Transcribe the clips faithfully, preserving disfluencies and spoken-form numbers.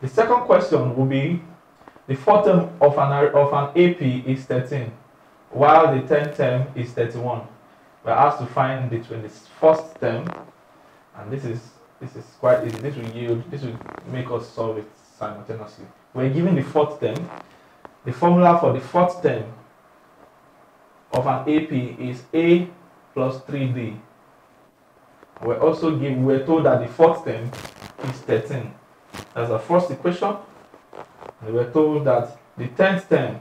The second question will be the fourth term of an of an A P is thirteen, while the tenth term is thirty-one. We're asked to find the twenty-first term, and this is this is quite easy. This will yield. This will make us solve it simultaneously. We're given the fourth term. The formula for the fourth term of an A P is A plus three D. We're also given. We're told that the fourth term is thirteen. That's our first equation. And we're told that the tenth term,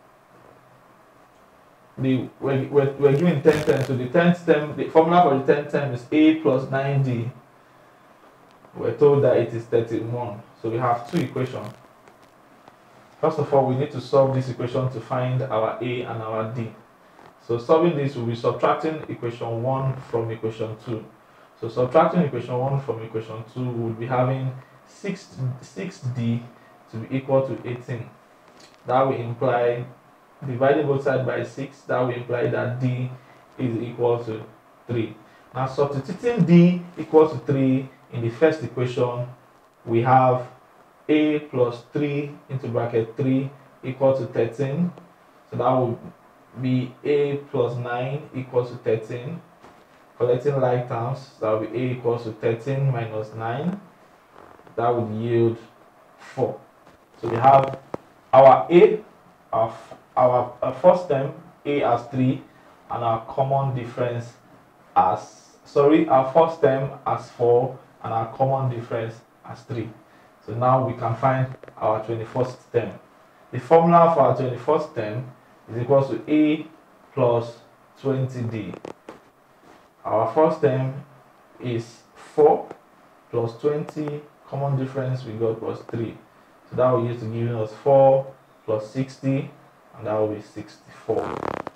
the we're, we're, we're given tenth term, so the tenth term, the formula for the tenth term is A plus nine D. We're told that it is thirty-one. So we have two equations. First of all, we need to solve this equation to find our A and our D. So solving this, we'll be subtracting equation one from equation two. So subtracting equation one from equation two, we'll be having six D to be equal to eighteen. That will imply, dividing both sides by six, that will imply that D is equal to three. Now substituting D equal to three in the first equation, we have A plus three into bracket three equal to thirteen. So that will be A plus nine equals to thirteen. Collecting like terms, that will be A equals to thirteen minus nine. That would yield four. So we have our A, our, our, our first term, A as three, and our common difference as, sorry, our first term as four, and our common difference as three. So now we can find our twenty-first term. The formula for our twenty-first term is equal to A plus twenty D. Our first term is four plus twenty, common difference we got was three. So that will use to give us four plus sixty, and that will be sixty-four.